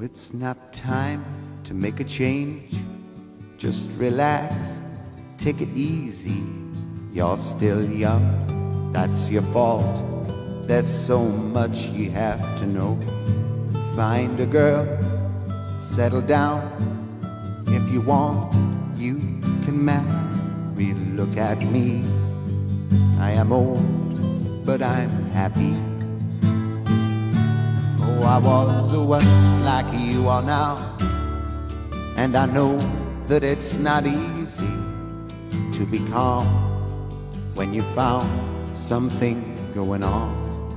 It's not time to make a change. Just relax, take it easy. You're still young, that's your fault. There's so much you have to know. Find a girl, settle down. If you want, you can marry. Look at me, I am old, but I'm happy. Oh, I was once like you are now, and I know that it's not easy to be calm when you found something going on.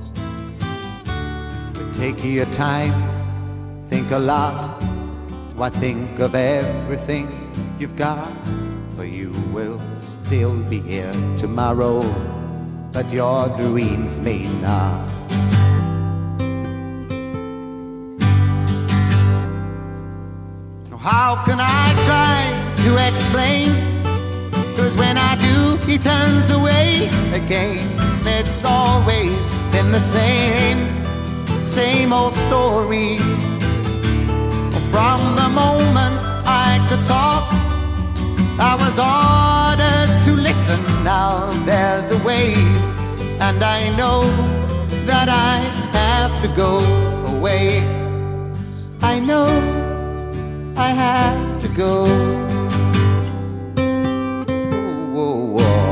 But take your time, think a lot. Why think of everything you've got? For you will still be here tomorrow, but your dreams may not. How can I try to explain? 'Cause when I do, he turns away again. It's always been the same old story. From the moment I could talk, I was ordered to listen. Now there's a way, and I know that I have to go away. I know I have to go. Oh, oh, oh.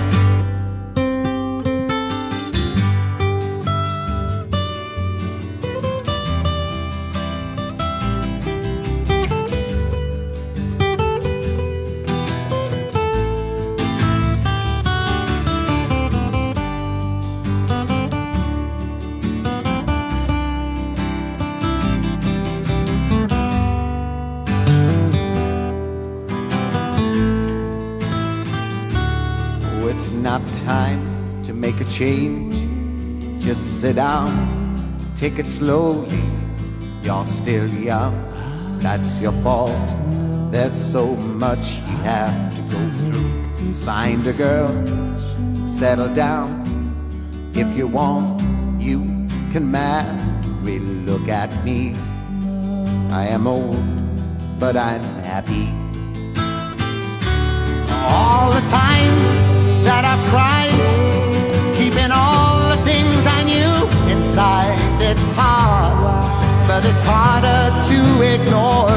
It's not time to make a change. Just sit down, take it slowly. You're still young, that's your fault. There's so much you have to go through. Find a girl, settle down. If you want, you can marry. Look at me, I am old, but I'm happy. All the times that I've cried, keeping all the things I knew inside. It's hard, but it's harder to ignore